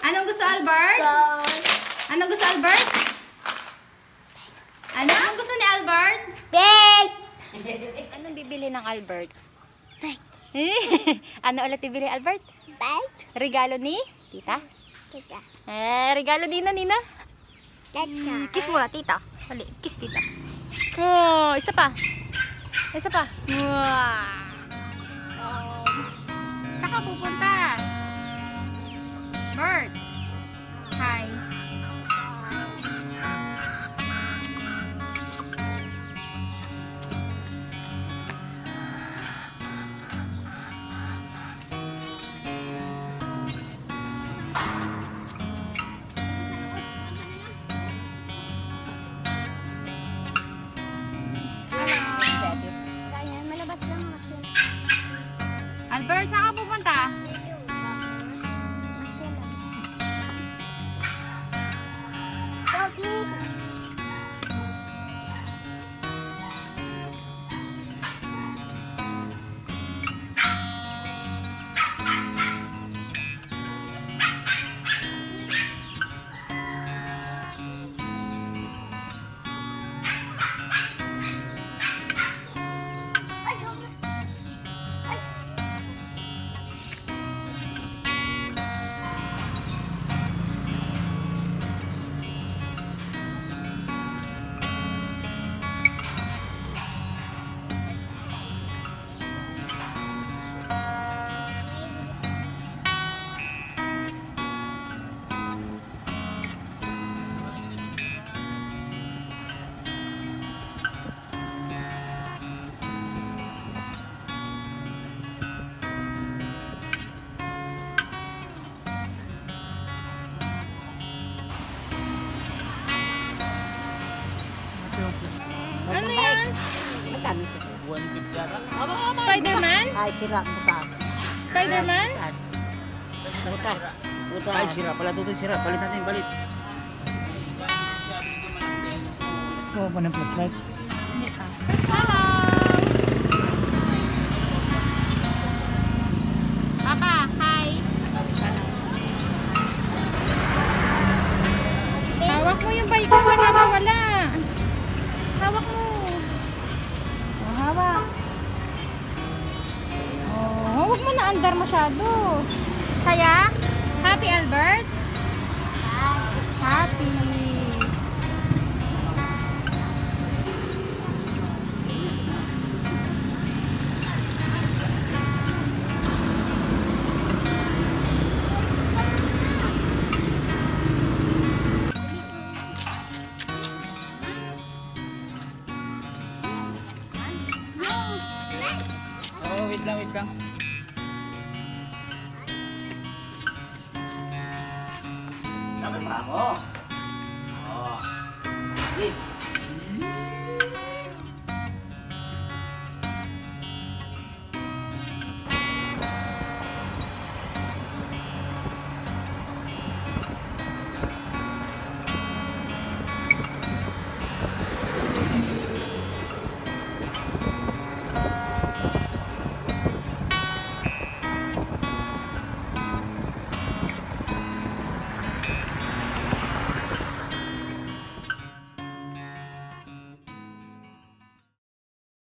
Anong gusto, Albert? Anong gusto, Albert? Anong gusto ni Albert? Bake! Anong bibili ng Albert? Bake! Ano ulit bibili, Albert? Bake! Regalo ni tita? Tita. Regalo din na Nina. Tita. Kiss muna, tita. Hali, kiss tita. Oh, isa pa. Isa pa. Wow. Saan ka pupunta? Bert. Hi. Albert, saan ka pupunta? Ano yan? Spider-Man? Ay, sira. Butas. Spider-Man? Butas. Butas. Butas. Ay, sira pala. Tutoy, sira. Balit natin, balit. Oo, pa ng flashlight. Hello! Papa, hi! Hawak mo yung bike ko, wala. Hawak mo. Oh, hawak. Oh, huwag mo na andar masyado. Kaya? Happy, Albert? Happy. Oh, wait lang, wait lang. Dapat pa ako. Oh. Yes.